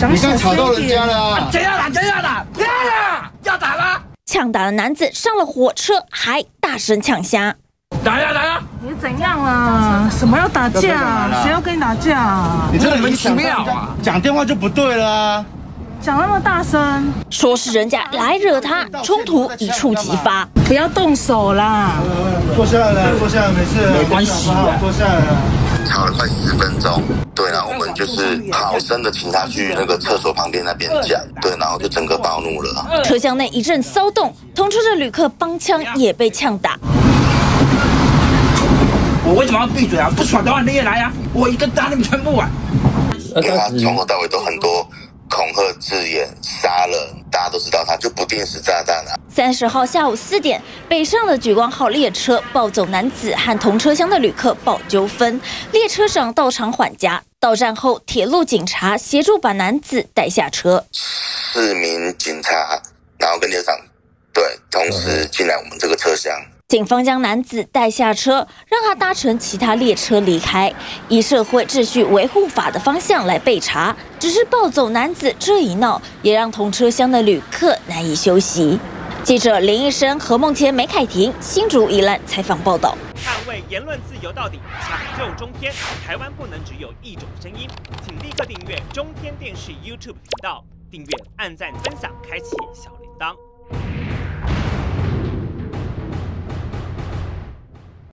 你看吵到人家了啊！ 怎样了？怎样了？怎样了？要打了！ 呛打的男子上了火车，还大声呛虾。 打呀打呀！ 你怎样了？什么要打架？谁要跟你打架？ 你真的莫名其妙啊！ 讲电话就不对了啊！ 讲那么大声， 说是人家来惹他，冲突一触即发。 不要动手啦！ 坐下来，坐下来，没事， 没关系啊，坐下来。 吵了快10分钟，对，然后我们就是好生的请他去那个厕所旁边那边讲，对，然后就整个暴怒了。 车厢内一阵骚动，同车的旅客帮腔也被呛打。 我为什么要闭嘴啊？不爽的话你也来啊！我一个打你们全部啊！ 因为他从头到尾都很多恐吓字眼，杀人，大家都知道他就不定时炸弹啊。 30号下午4点，北上的莒光号列车暴走男子和同车厢的旅客爆纠纷，列车长到场缓颊。到站后，铁路警察协助把男子带下车。 4名警察，然后跟列车长对同时进来我们这个车厢。 警方将男子带下车，让他搭乘其他列车离开，以社会秩序维护法的方向来备查。只是暴走男子这一闹，也让同车厢的旅客难以休息。记者林医生、何梦谦、梅凯婷，新竹宜兰采访报道。 捍卫言论自由到底，抢救中天，台湾不能只有一种声音，请立刻订阅中天电视 YouTube 频道，订阅、按赞、分享，开启小铃铛。